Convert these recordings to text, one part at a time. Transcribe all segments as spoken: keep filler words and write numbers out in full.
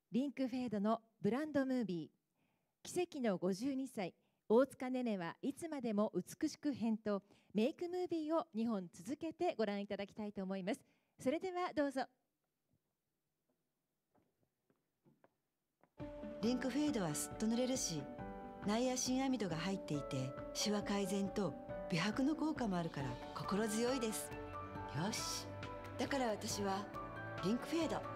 リンクフェードのブランドムービー奇跡のごじゅうにさい大塚寧々はいつまでも美しく編とメイクムービーをにほん続けてご覧いただきたいと思います。それではどうぞ。 リンクフェードはすっと塗れるし、ナイアシンアミドが入っていてシワ改善と美白の効果もあるから心強いです。よし、だから私はリンクフェード。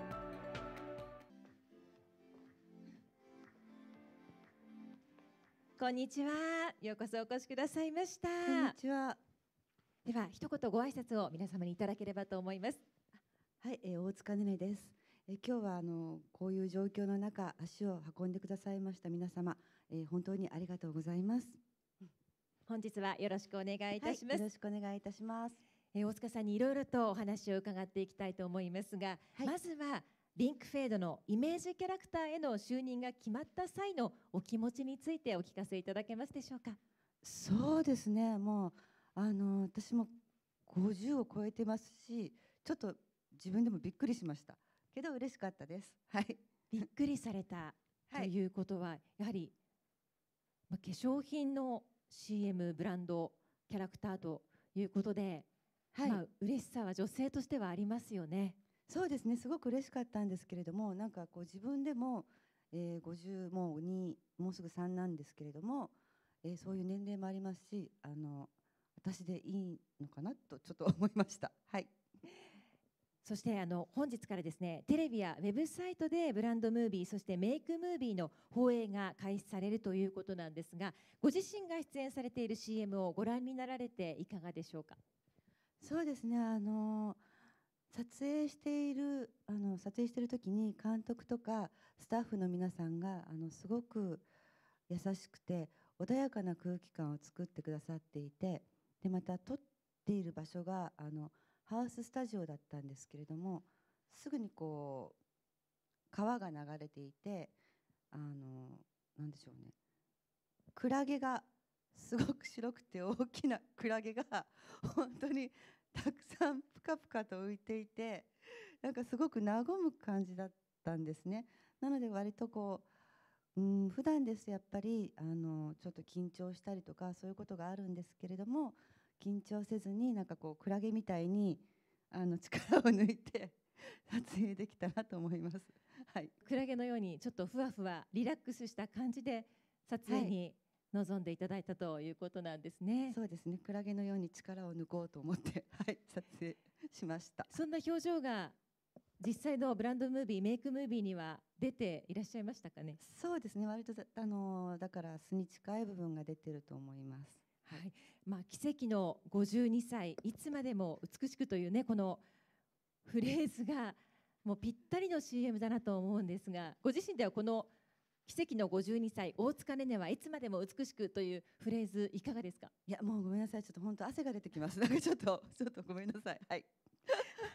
こんにちは。ようこそお越しくださいました。 こんにちは。 では一言ご挨拶を皆様にいただければと思います。 はい、えー、大塚寧々です。えー、今日はあのこういう状況の中足を運んでくださいました皆様、えー、本当にありがとうございます。 本日はよろしくお願いいたします。 はい、よろしくお願いいたします。 えー、大塚さんにいろいろとお話を伺っていきたいと思いますが、はい、まずはリンクフェードのイメージキャラクターへの就任が決まった際のお気持ちについてお聞かせいただけますでしょうか。 そうですね、もうあの私もごじゅうを超えてますし、ちょっと自分でもびっくりしましたけど嬉しかったです。はい、 びっくりされたということは、はい、やはり、まあ、化粧品の シーエム ブランドキャラクターということで、はい、まあ、嬉しさは女性としてはありますよね。 そうですね、すごく嬉しかったんですけれども、なんかこう自分でも、えー、ごじゅうもうにもうすぐさんなんですけれども、えー、そういう年齢もありますし、あの私でいいのかなとちょっと思いました。はい。 そしてあの本日からですね、テレビやウェブサイトでブランドムービーそしてメイクムービーの放映が開始されるということなんですが、ご自身が出演されている シーエム をご覧になられていかがでしょうか。 そうですね、あの撮影しているあの撮影している時に監督とかスタッフの皆さんがあのすごく優しくて穏やかな空気感を作ってくださっていて、でまた撮っている場所があのハウススタジオだったんですけれども、すぐにこう川が流れていて、あのなんでしょうね、クラゲがすごく白くて大きなクラゲが本当にたくさんぷかぷかと浮いていて、なんかすごく和む感じだったんですね。なので割とこう、うん、普段ですやっぱりあのちょっと緊張したりとかそういうことがあるんですけれども、緊張せずになんかこうクラゲみたいにあの力を抜いて撮影できたなと思います。はい、 クラゲのようにちょっとふわふわリラックスした感じで撮影に臨んでいただいたということなんですね。はい、 そうですね、クラゲのように力を抜こうと思って、はい、撮影しました。 そんな表情が実際のブランドムービーメイクムービーには出ていらっしゃいましたかね。 そうですね、割とあのだから素に近い部分が出てると思います。 はい、まあ、奇跡のごじゅうにさいいつまでも美しくというね、このフレーズがもうぴったりの シーエム だなと思うんですが、ご自身ではこの奇跡のごじゅうにさい大塚寧々はいつまでも美しくというフレーズいかがですか。 いや、もうごめんなさい、ちょっと本当汗が出てきます。なんかちょっとちょっとごめんなさい。はい。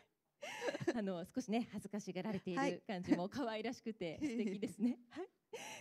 あの少しね恥ずかしがられている感じも可愛らしくて素敵ですね。 はい。